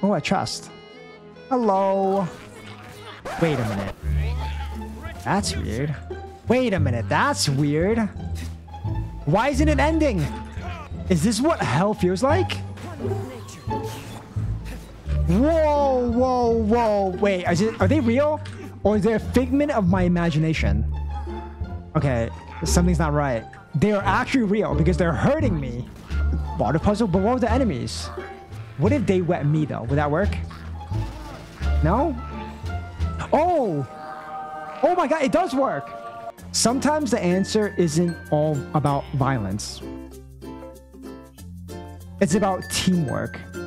Oh, I trust. Hello. Wait a minute. That's weird. Wait a minute. That's weird. Why isn't it ending? Is this what hell feels like? Whoa, whoa, whoa. Wait, are they real? Or is there a figment of my imagination? Okay, something's not right. They are actually real because they're hurting me. Water puzzle? But what were the enemies? What if they wet me though? Would that work? No? Oh! Oh my god, it does work! Sometimes the answer isn't all about violence. It's about teamwork.